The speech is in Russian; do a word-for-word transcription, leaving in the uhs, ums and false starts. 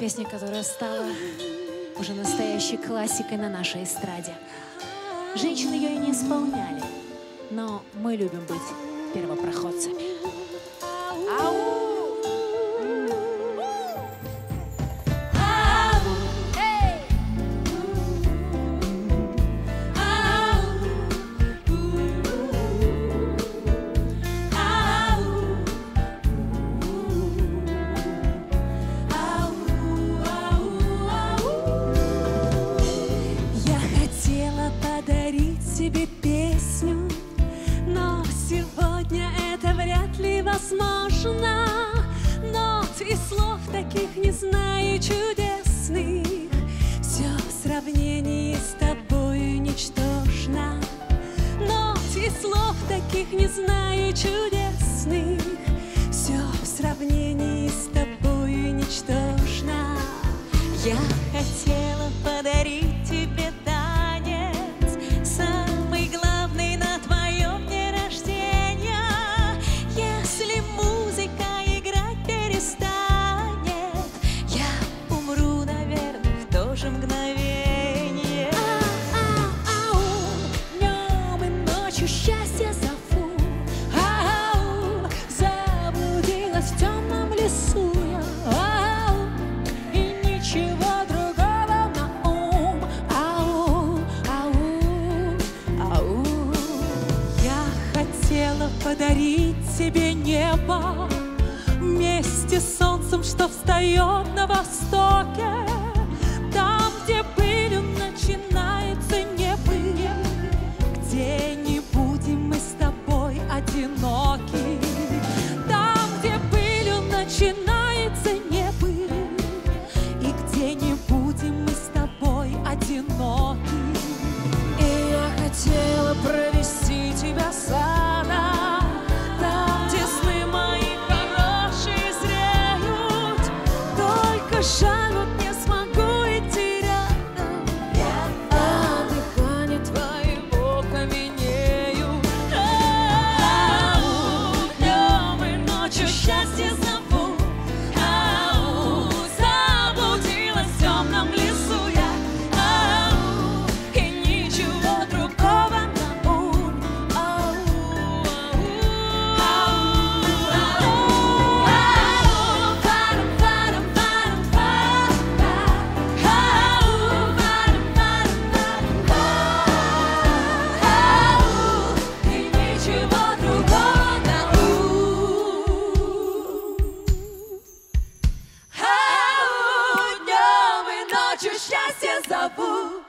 Песня, которая стала уже настоящей классикой на нашей эстраде. Женщины ее и не исполняли, но мы любим быть первопроходцами. Ау! Тебе песню, но сегодня это вряд ли возможно. Нот и слов таких не знаю чудесных, все в сравнении с тобою ничтожно. Нот и слов таких не знаю чудесных, все в сравнении с тобою ничтожно. Я хотела подарить тебе мгновение. Ау, днем и ночью счастье зову. Ау, заблудилась в темном лесу я. Ау, и ничего другого на ум. Ау, ау, ау. Я хотела подарить тебе небо вместе с солнцем, что встает на востоке. Там, где пылью начинается небыль, где не будем мы с тобой одиноки. Там, где пылью начинается небыль, и где не будем мы с тобой одиноки. И я хотела провести тебя сада, там, где сны мои хорошие зреют, только жаль, вот не смогу. Счастье зову.